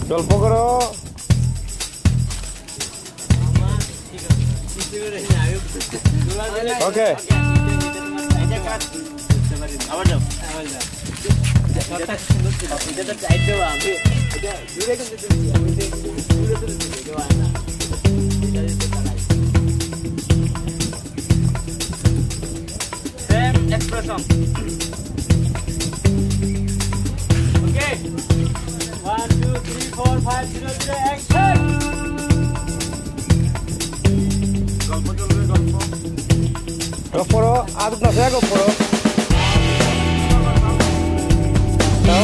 গল্প করো। ওকে আবার যাও এটা টাইট দেবো আমি এটা দূরে কিন্তু দূরে দেওয়া না সেম এক্সপ্রেশন ওকে 1 2 3 4 5 0 0 অ্যাকশন গল্প চলবে গল্প করো আদত না সে করো দাও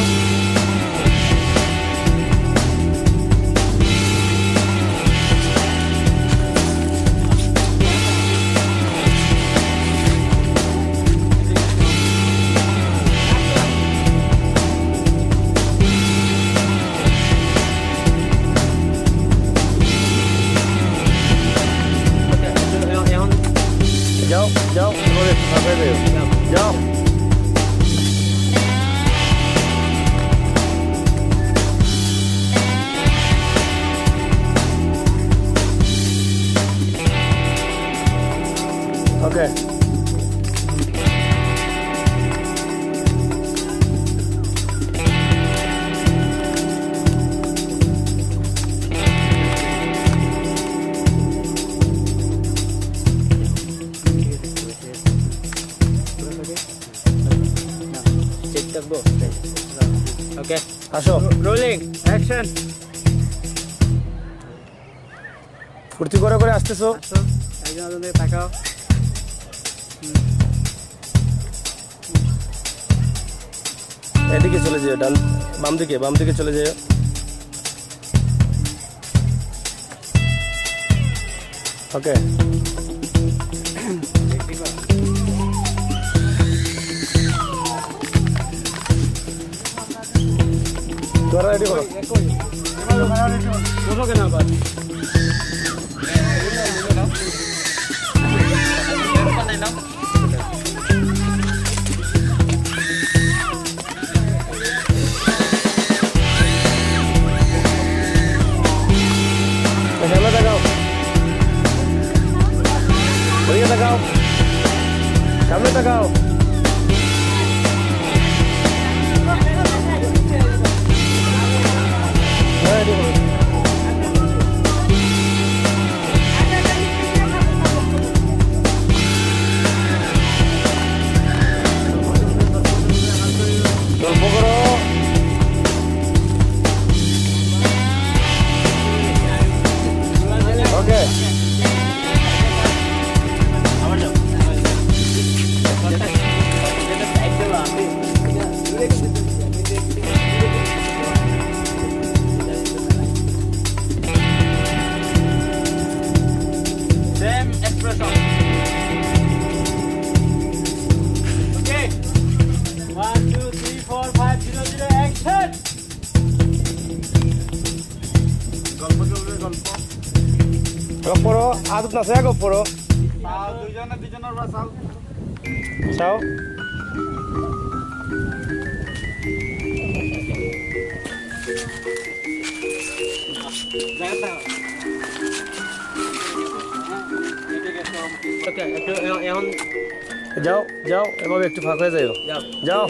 যাও যাও এবারে ফাঁকা দেও যাও ওকে ওকে আসো রোলিং অ্যাকশন ফুর্তি করে করে আসতেছো একজন আদমে তাকাও এদিকে চলে যেও ডান বাম দিকে চলে যেও ওকে তোরা রেডি করো বলো কেন আবার সামনে তাকাও ওদিকে তাকাও সামনে তাকাও রেডি করো গল্প করো ওকে আবার যাও এটা টাইট দেবো আমি দূরে কিন্তু সেম এক্সপ্রেশন ওকে 1 2 3 4 5 0 0 অ্যাকশন গল্প চলবে গল্প গল্প করো আদত না সে গল্প করো দুজনের বাসাও চাও ওকে একটু এখন যাও যাও এভাবে একটু ফাঁকা হয়ে যাও যাও যাও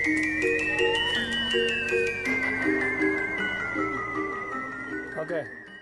ওকে